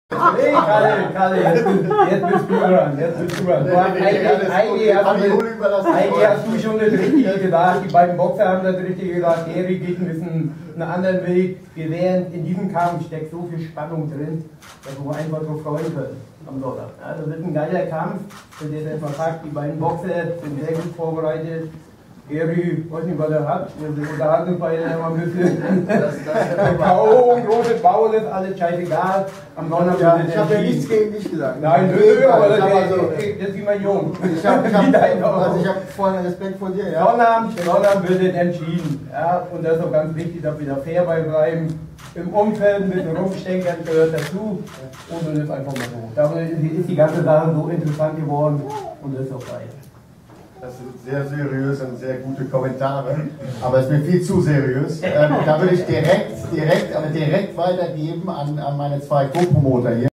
Hey, Kalle, jetzt bist du dran, Eigentlich hast du schon das Richtige gesagt, die beiden Boxer haben das Richtige gesagt, Erik geht ein bisschen einen anderen Weg. Wir wären in diesem Kampf steckt so viel Spannung drin, dass wir einfach so freuen können am Sonntag. Ja, das wird ein geiler Kampf, wenn ihr jetzt mal sagt, die beiden Boxer sind sehr gut vorbereitet. Gary, weiß nicht, was er hat. Wir unterhalten uns beide immer ein bisschen. K.O. und große Bauern ist alles scheißegal. Am Sonntag ja, ich habe ja nichts gegen dich gesagt. Nein, aber das ist wie mein Jung. Ich habe vollen Respekt vor dir. Ja. Sonnabend wird es entschieden. Ja, und das ist auch ganz wichtig, dass wir da fair bleiben. Im Umfeld ein bisschen rumstecken gehört dazu. Und dann ist einfach mal so. Darum ist die ganze Sache so interessant geworden. Und das ist auch geil. Das sind sehr seriös und sehr gute Kommentare, aber es ist mir viel zu seriös. Da würde ich direkt weitergeben an meine zwei Co-Promoter hier.